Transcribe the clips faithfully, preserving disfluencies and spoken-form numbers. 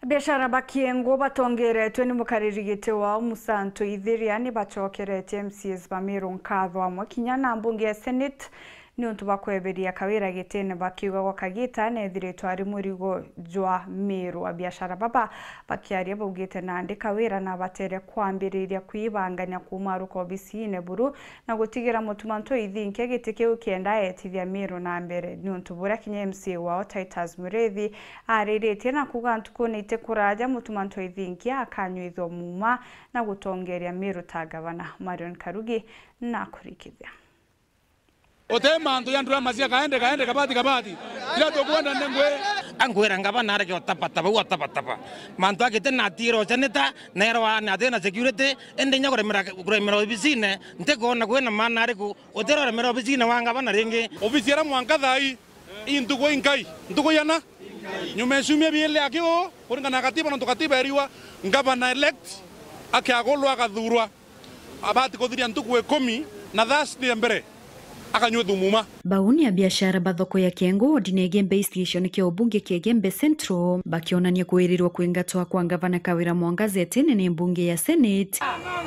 Abiashara bakiengo batongeretwe ni mukaririgite wa Musanto Ithiria ni bachokerete M C S bamiro nkatho amwe kinya na mbunge ya Senate ni untu bakweberia kawira gitene bakiuga kwa kagita na ethiretwe ari murigo jwa miro. Abiashara baba bakiaria bugite nandi kawira na batere kwambiriria kwibanganya kumaruka obisine buru na gutigira mutumanto ithinke gitike ukienda etithia miro na mbere ni untu bura kinya M C wao Titus Murethi arirete na kugantu konete kuraja mutumanto ithinke akanyuithwo muma na gutongeria miro ta gavana Marion Karugi na kurikithia Otema ndo yandura mazia kaende kaende kabati kabati ila tokwenda ndengwe angwera ngabana areke otapata ba otapata manto akete na tiro chaneta nero ana tena security ende nya kuremera kuremera obisine ntekona kwena mana areku otero remera obisine wanga bana renge obisiera mwanga thai intuko inkai ntuko yana nyumesumia biele akio kuringana katiba ndo katiba eriwa ngabana elect akiagolwa akathurwa abati kothiria ntuko ekomi na thas ni mbere akanyuithwo muma. Bauni ya biashara bathoko ya Kiengo dine Gembe station kia ubunge kia Gembe Central bakionania kuirirwa kuingatwa kwa gavana Kawira Mwangaza tene ni mbunge ya Senate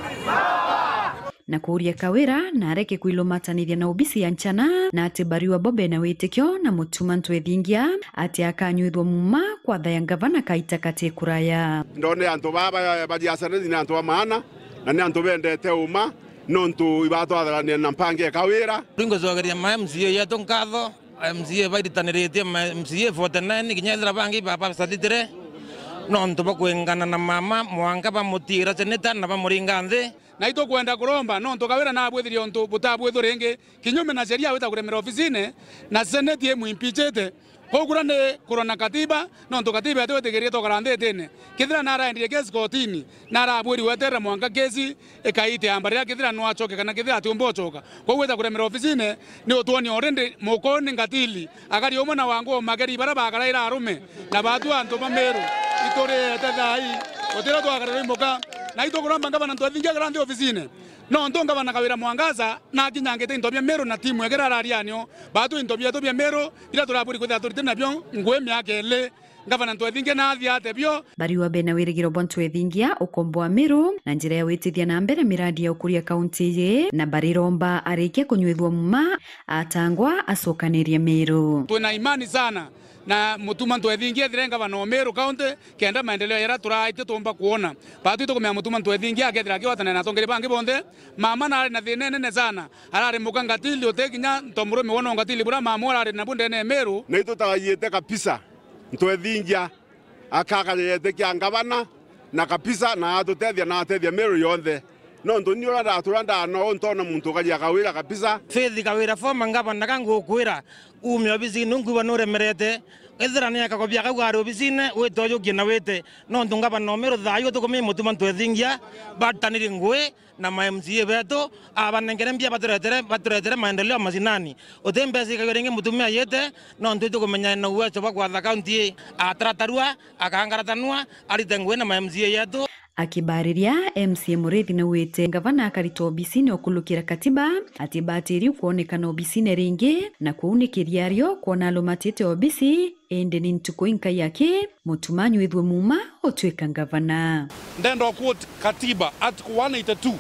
na kuuria Kawira na areke kuilomatanithia na ubisi ya nchana na atibariwa bobe na witikio na mutumanto ethingia ati akanyuithwo muma kwa thaya gavana kaita kate kuraya ndone antu baba bajiasana ni antu amana na ni antu bendete uma nontu ibato atharania na mpange Kawira ringo zogeria ma M C A yetu nkatho M C A bairitanirite M C A forty-nine kinyethira bangi baba satitire nontu bakwengana na mama mwanga bamutira seneta na bamuringa nthi na ito kwenda kuromba nontu Kawira na abwithiri ontu butabwithu ringi kinyume na sheria wita kuremera ofisine na seneti emu impeachete kogura ne kurona katiba nontu katiba yetu etigerie tokarande tene kithira nara endire kesi kotini nara abwiri weterera mwanga kesi ekaite ambaria kithira no achoke kana kithira atiombo choka kogwita kuremera ofisine ni otwoni already mukoni ngatili akari omwe na wangu mageri bara bakaraira arume na batu antu bameru itore tethai otero twakarira imboka na ito kuramba ngabana ntu athingia grande ofisine no ndonga bana Kawira Mwangaza na kinyangete intobia mero na timu egera rarianio batu intobia tobia mero ila turaburi kwetha turite nabyo ngwe myake ele ngavana ntu athingia na athia atebio bariwa bena wirigiro bontu ethingia ukomboa mero na njira ya witithia na mbere miradi ya ukuria kaunti ye na bariromba arike kunyuithwa muma atangwa asokaniria mero tuna imani sana na mutuma ndo ethingia thirenga bana Meru County kenda maendeleo yara turaite tumba kuona patu ito kumya mutuma ndo ethingia akethira kiwatana na tongere bangi bonde mama na na thinene ne sana arare mukanga tili otekinya ntomuro miwono ngatili bura mama arare na bunde ne Meru na ito tagayete kapisa ndo ethingia akakarete kia ngabana na kapisa na atutethia na atethia Meru yonthe no ndo ni ora turanda no ntona muntu kajia Kawira kapisa fethi Kawira foma ngabana kangu kwira umi obisi nungu banore merete ethira ni akakobia kagwaro obisine wetoyo kina wete no ndungaba no mero thayo to komi mutuma ntwethingia bataniri ngwe na ma M C A beto abanengere mbia baturetere baturetere maendeleo masinani otembesi kagorenge mutumia yete no ntuito kumenya na uwezo bakwa county atratarua akangaratanua alitengwe na ma M C A yetu akibariria M C A Murethi na wete gavana akarito obisine okulukira katiba atibatiri kuonekana obisine ringi na kuunikiria ryo kuona lomatete obisi ende ni ntuko inka yake mutumanyu ithwe muma otweka gavana ndendo quote katiba article one eighty-two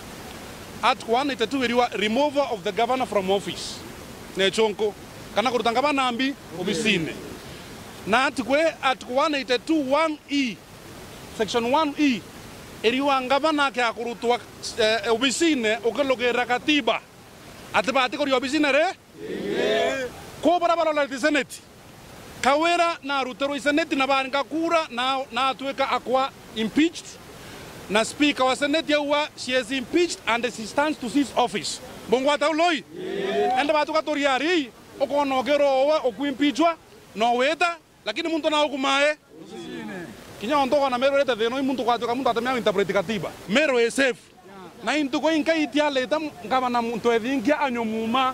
article one eighty-two iriwa removal of the governor from office ne chonko kana kuruta gavana ambi obisine na article article one eighty-two one E section one E iriwa ngavana ke akurutwa eh, obisine okelogera katiba atibati kuri obisine re yeah. Ko bara bara la senate Kawira na rutero senate na banga kura na na atweka akwa impeached na speaker wa senate yawa she is impeached and she stands to cease office bongo atawloi yeah. Enda batu katoriari okonogero owa okuimpeachwa no weta lakini muntu na okumae kinya ondoka na Meru leta theno muntu kwatoka muntu atamya interpret katiba Meru is safe na into ko inka itia leta ngaba na muntu ethingia anyomuma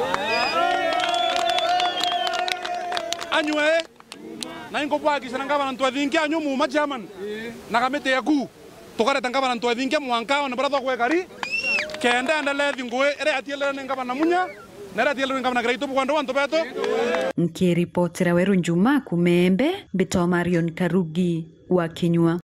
anywe na ingo bwaki sana ngaba na muntu ethingia anyomuma chairman na kamete yaku tokare tangaba na muntu ethingia mwanka na brother kwa kari kenda endele thingwe ere atiele ngaba na munya nera atiele ngaba na greito bwando wanto beto nkiripotera Weru Njuma kumembe Bito Marion Karugi wa kinywa.